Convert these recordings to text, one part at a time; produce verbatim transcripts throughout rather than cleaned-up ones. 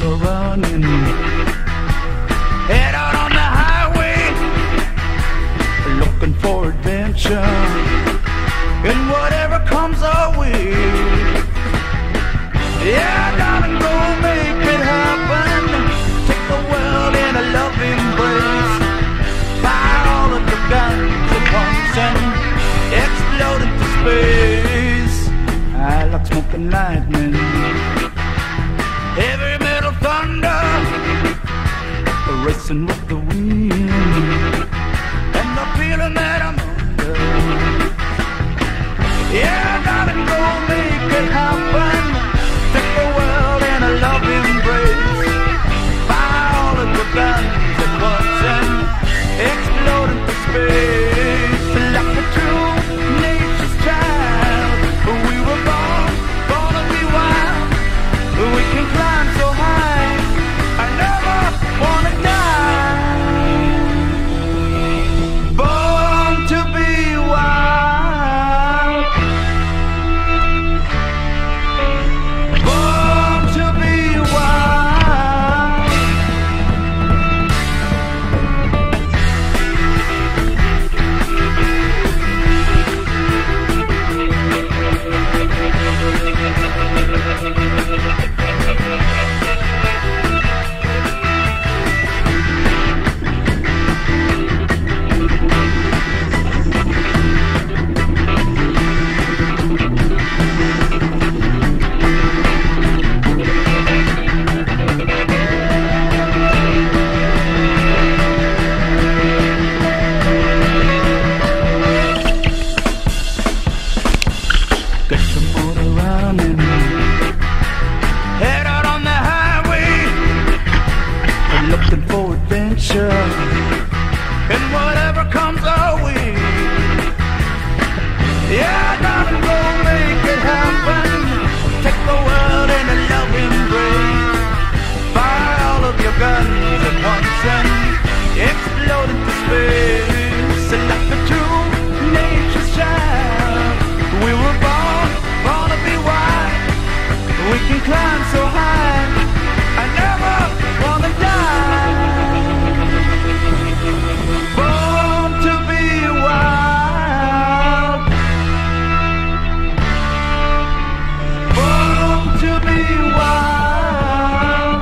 motor running, head out on the highway, looking for adventure, and whatever comes our way. Yeah, darling, go make it happen. Take the world in a loving embrace. Fire all of the guns at once and explode into space. I like smoking lightning, heavy metal thunder, racing with the wind, and the feeling that I'm under. Yeah, darling, go make it happen. Take the world in a loving embrace. Fire all of the guns at once and explode into space. Like a true nature's child, we were born, born to be wild. We can climb so high, I never wanna die. Born to be wild, born to be wild. Get your motor running, head out on the highway, looking for adventure, and whatever comes our way. Yeah, darling, go make it happen. Take the world in a loving embrace. Fire all of your guns at once and explode into space. And like the true nature's child, we were born, born to be wild. We can climb so high, I never wanna die. Born to be wild, born to be wild.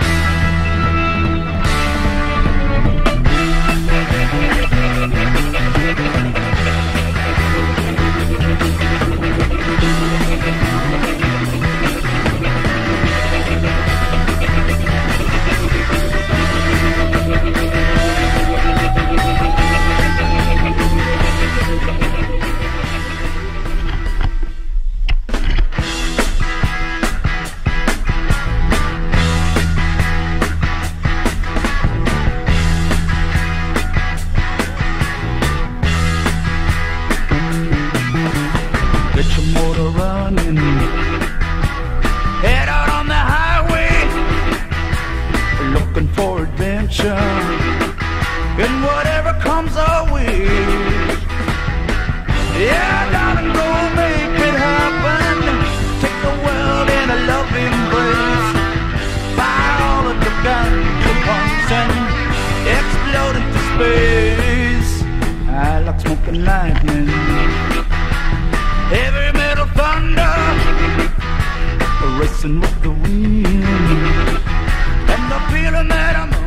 Get your motor running, head out on the highway, looking for adventure, and whatever comes our way. Yeah, darling, go make it happen. Take the world in a loving embrace. Fire all of the guns at once and explode into space. I like smoking lightning, heavy metal thunder, racing with the wind, and the feeling that I'm